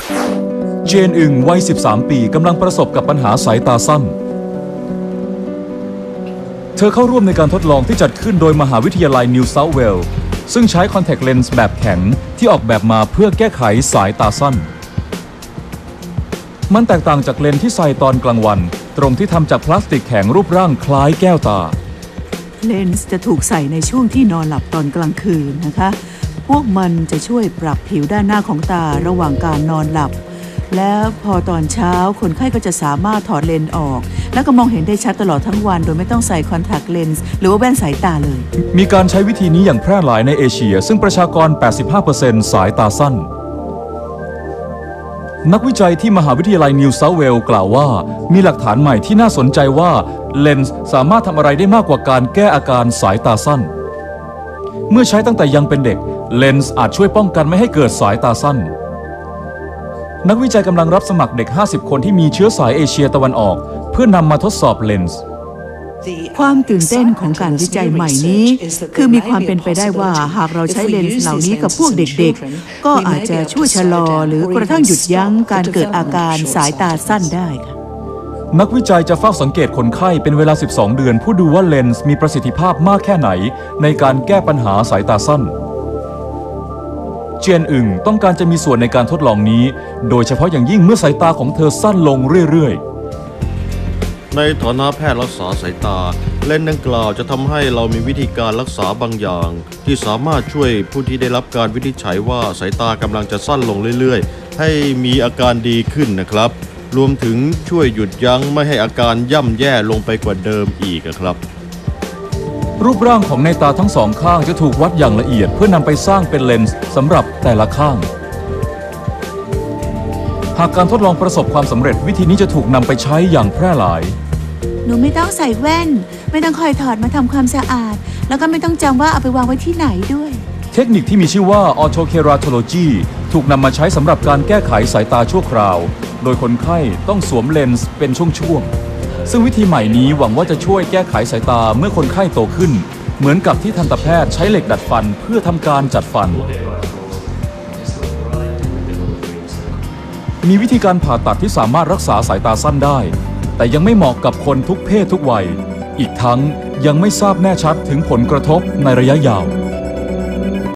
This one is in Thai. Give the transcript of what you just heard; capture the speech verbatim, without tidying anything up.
เจนอึงวัยสิบสามปีกำลังประสบกับปัญหาสายตาสั้นเธอเข้าร่วมในการทดลองที่จัดขึ้นโดยมหาวิทยาลัยนิวเซาท์เวลส์ซึ่งใช้คอนแทคเลนส์แบบแข็งที่ออกแบบมาเพื่อแก้ไขสายตาสั้นมันแตกต่างจากเลนส์ที่ใส่ตอนกลางวันตรงที่ทำจากพลาสติกแข็งรูปร่างคล้ายแก้วตาเลนส์จะถูกใส่ในช่วงที่นอนหลับตอนกลางคืนนะคะพวกมันจะช่วยปรับผิวด้านหน้าของตาระหว่างการนอนหลับแล้วพอตอนเช้าคนไข้ก็จะสามารถถอดเลนส์ออกแล้วก็มองเห็นได้ชัดตลอดทั้งวันโดยไม่ต้องใส่คอนแทคเลนส์หรือว่าแว่นสายตาเลยมีการใช้วิธีนี้อย่างแพร่หลายในเอเชียซึ่งประชากร แปดสิบห้าเปอร์เซ็นต์ สายตาสั้นนักวิจัยที่มหาวิทยาลัยนิวเซาท์เวลส์กล่าวว่ามีหลักฐานใหม่ที่น่าสนใจว่าเลนส์สามารถทำอะไรได้มากกว่าการแก้อาการสายตาสั้นเมื่อใช้ตั้งแต่ยังเป็นเด็กเลนส์อาจช่วยป้องกันไม่ให้เกิดสายตาสั้นนักวิจัยกำลังรับสมัครเด็กห้าสิบคนที่มีเชื้อสายเอเชียตะวันออกเพื่อนำมาทดสอบเลนส์ความตื่นเต้นของการวิจัยใหม่นี้คือมีความเป็นไปได้ว่าหากเราใช้เลนส์เหล่านี้กับพวกเด็กๆก็อาจจะช่วยชะลอหรือกระทั่งหยุดยั้งการเกิดอาการสายตาสั้นได้ค่ะนักวิจัยจะเฝ้าสังเกตคนไข้เป็นเวลาสิบสองเดือนเพื่อดูว่าเลนส์มีประสิทธิภาพมากแค่ไหนในการแก้ปัญหาสายตาสั้นเจียนอึงต้องการจะมีส่วนในการทดลองนี้โดยเฉพาะอย่างยิ่งเมื่อสายตาของเธอสั้นลงเรื่อยๆในฐานะแพทย์รักษาสายตาเลนส์ดังกล่าวจะทำให้เรามีวิธีการรักษาบางอย่างที่สามารถช่วยผู้ที่ได้รับการวินิจฉัยว่าสายตากำลังจะสั้นลงเรื่อยๆให้มีอาการดีขึ้นนะครับรวมถึงช่วยหยุดยั้งไม่ให้อาการย่ำแย่ลงไปกว่าเดิมอีกครับรูปร่างของในตาทั้งสองข้างจะถูกวัดอย่างละเอียดเพื่อนำไปสร้างเป็นเลนส์สำหรับแต่ละข้างหากการทดลองประสบความสำเร็จวิธีนี้จะถูกนำไปใช้อย่างแพร่หลายหนูไม่ต้องใส่แว่นไม่ต้องคอยถอดมาทำความสะอาดแล้วก็ไม่ต้องจำว่าเอาไปวางไว้ที่ไหนด้วยเทคนิคที่มีชื่อว่า Autokeratology ถูกนำมาใช้สำหรับการแก้ไขสายตาชั่วคราวโดยคนไข้ต้องสวมเลนส์เป็นช่วงๆซึ่งวิธีใหม่นี้หวังว่าจะช่วยแก้ไขสายตาเมื่อคนไข้โตขึ้นเหมือนกับที่ทันตแพทย์ใช้เหล็กดัดฟันเพื่อทำการจัดฟันมีวิธีการผ่าตัดที่สามารถรักษาสายตาสั้นได้แต่ยังไม่เหมาะกับคนทุกเพศทุกวัยอีกทั้งยังไม่ทราบแน่ชัดถึงผลกระทบในระยะยาว